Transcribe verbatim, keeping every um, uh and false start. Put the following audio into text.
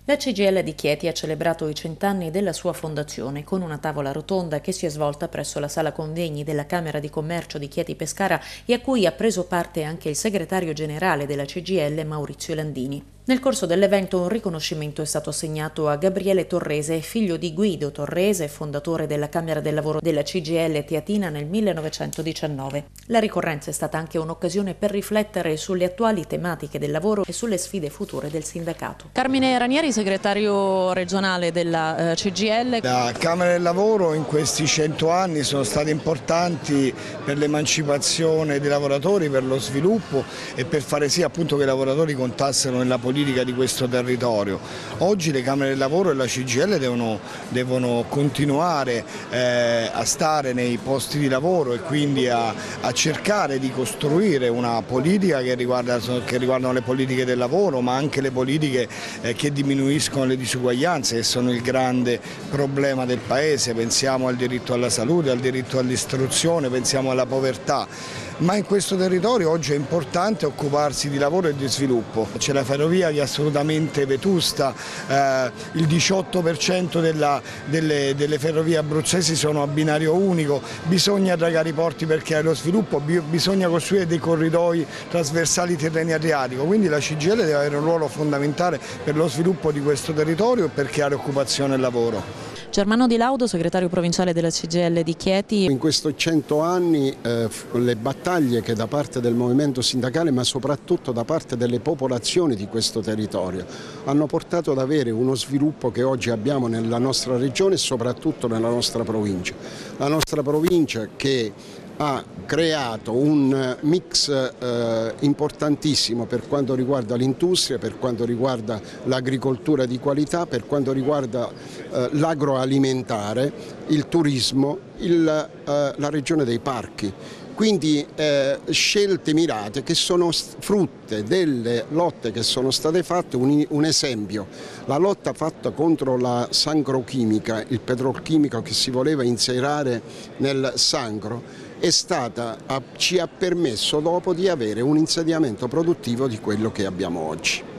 La C G I L di Chieti ha celebrato i cent'anni della sua fondazione con una tavola rotonda che si è svolta presso la sala convegni della Camera di Commercio di Chieti Pescara e a cui ha preso parte anche il segretario generale della C G I L Maurizio Landini. Nel corso dell'evento un riconoscimento è stato assegnato a Gabriele Torrese, figlio di Guido Torrese, fondatore della Camera del Lavoro della C G I L Teatina nel millenovecentodiciannove. La ricorrenza è stata anche un'occasione per riflettere sulle attuali tematiche del lavoro e sulle sfide future del sindacato. Carmine Ranieri, segretario regionale della C G I L. La Camera del Lavoro in questi cento anni sono state importanti per l'emancipazione dei lavoratori, per lo sviluppo e per fare sì appunto che i lavoratori contassero nella politica di questo territorio. Oggi le Camere del Lavoro e la C G I L devono, devono continuare eh, a stare nei posti di lavoro e quindi a, a cercare di costruire una politica che riguarda, che riguardano le politiche del lavoro, ma anche le politiche eh, che diminuiscono le disuguaglianze, che sono il grande problema del Paese. Pensiamo al diritto alla salute, al diritto all'istruzione, pensiamo alla povertà. Ma in questo territorio oggi è importante occuparsi di lavoro e di sviluppo. C'è la ferrovia che è assolutamente vetusta, eh, il diciotto per cento della, delle, delle ferrovie abruzzesi sono a binario unico, bisogna dragare i porti perché è lo sviluppo, bisogna costruire dei corridoi trasversali Tirrenia-Adriatico, quindi la C G I L deve avere un ruolo fondamentale per lo sviluppo di questo territorio e per creare occupazione e lavoro. Germano Di Laudo, segretario provinciale della C G I L di Chieti. In questi cento anni eh, le battaglie che da parte del movimento sindacale, ma soprattutto da parte delle popolazioni di questo territorio, hanno portato ad avere uno sviluppo che oggi abbiamo nella nostra regione e soprattutto nella nostra provincia. La nostra provincia che ha creato un mix eh, importantissimo per quanto riguarda l'industria, per quanto riguarda l'agricoltura di qualità, per quanto riguarda eh, l'agroalimentare, il turismo, il, eh, la regione dei parchi. Quindi eh, scelte mirate che sono frutte delle lotte che sono state fatte. Un, un esempio, la lotta fatta contro la sangrochimica, il petrolchimico che si voleva inserire nel sangro, è stata, ci ha permesso dopo di avere un insediamento produttivo di quello che abbiamo oggi.